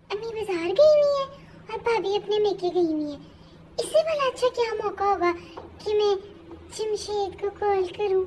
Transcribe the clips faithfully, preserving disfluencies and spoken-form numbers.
अम्मी बाजार गई हुई है और भाभी अपने मेके गई हुई है। इससे भला अच्छा क्या मौका होगा कि मैं जमशेद को कॉल करूं।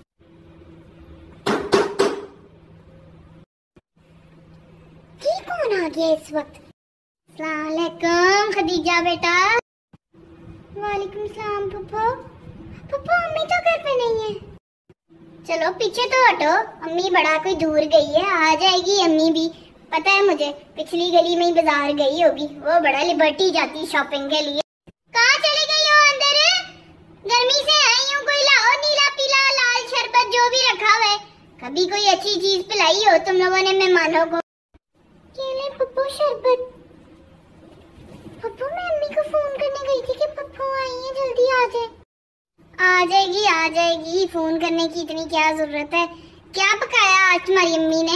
ये कौन आ गया इस वक्त? अस्सलाम वालेकुम खदीजा बेटा। वालेकुम सलाम पप्पू। पप्पू अम्मी तो घर पे नहीं है। चलो पीछे तो हटो, अम्मी बड़ा कोई दूर गई है, आ जाएगी अम्मी भी। पता है मुझे, पिछली गली में ही बाजार गई होगी, वो बड़ा लिबर्टी जाती शॉपिंग के लिए। कहाँ चली गई हो? अंदर गर्मी से आई हूँ, कोई लाओ नीला पीला लाल शरबत जो भी रखा हुआ है। कभी कोई अच्छी चीज पिलाई हो तुम लोगों ने मेहमानों को? केले पप्पू शरबत। पप्पू मैं अम्मी को फोन करने गई थी कि पप्पू आई है, जल्दी आ जाए। आ जाएगी आ जाएगी, फोन करने की इतनी क्या जरूरत है। क्या पकाया आज तुम्हारी अम्मी ने?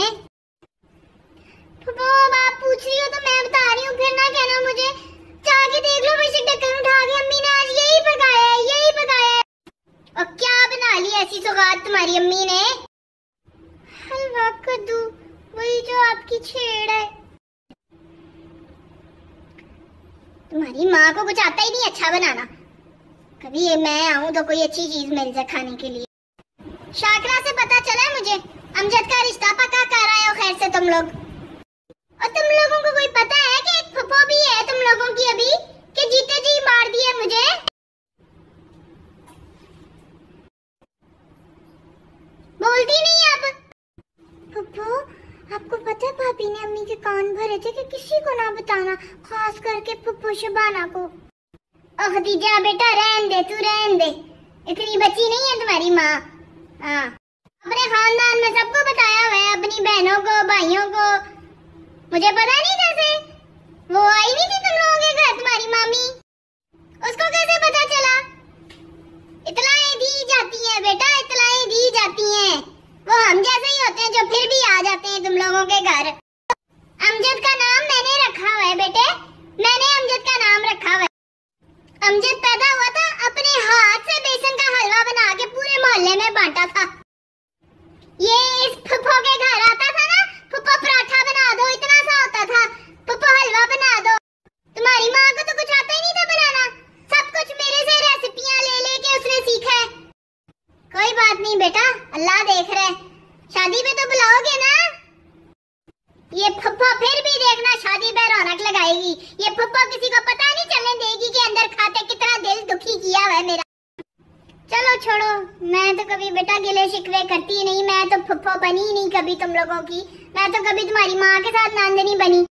पप्पू अब आप पूछ रही हो तो मैं बता रही हूँ, फिर ना कहना मुझे। जाके देख लो, वैसे ढक्कन उठा के अम्मी ने आज यही पकाया है, यही पकाया है। और क्या बना ली ऐसी सौगात तुम्हारी अम्मी ने? हलवा कद्दू, वही जो आपकी छेड़ है। तुम्हारी माँ को कुछ आता ही नहीं अच्छा बनाना। कभी ये मैं आऊँ तो कोई अच्छी चीज मिल जाए खाने के लिए। शाकरा से पता चला है मुझे, अमजद का रिश्ता पक्का कर आए हो खैर से तुम लोग। और तुम लोगों को कोई पता है कि एक फुफो भी है तुम लोगों की अभी, कि जीते जी मार दिया मुझे। बोलती नहीं अब। फुफो आपको पता है भाभी ने अम्मी के कान भरे थे कि किसी को ना बताना, खास करके फुफो शबाना को। ओ खदीजा बेटा रहन दे, तू रहन दे, इतनी बच्ची नहीं है तुम्हारी माँ। हाँ अपने खानदान में सबको बताया हुआ है, अपनी बहनों को भाइयों को। मुझे पता नहीं कैसे वो आई नहीं थी तुम लोगों के घर, तुम्हारी मामी, उसको कैसे पता चला? इतलाएं दी जाती हैं बेटा, इतलाएं दी जाती हैं। वो हम जैसे ही होते हैं जो फिर भी आ जाते हैं तुम लोगों के घर। अमजद का नाम मैंने रखा हुआ है बेटे, मैंने अमजद का नाम रखा हुआ है। अमजद पैदा हुआ था, अपने हाथ से बेसन का हलवा बना के पूरे मोहल्ले में बांटा था। ये इस फुफो के घर आता था ना, फुफो पराठा बना दो, इतना सा होता था, फुफो हलवा बना दो। तुम्हारी माँ को तो कुछ आता ही नहीं था बनाना, सब कुछ मेरे से रेसिपियां ले लेके उसने सीखा है। कोई बात नहीं बेटा, अल्लाह देख रहा है, शादी पे तो बुलाओगे ना। ये फुफो फिर भी देखना शादी पे रौनक लगाएगी। ये फुफो किसी को पता नहीं चलने देगी कि अंदर खाते कितना दिल दुखी किया हुआ है मेरा। चलो छोड़ो, मैं तो कभी बेटा गिले शिकवे करती नहीं, मैं तो फुफो बनी नहीं कभी तुम लोगों की। मैं तो कभी तुम्हारी माँ के साथ नांदनी बनी।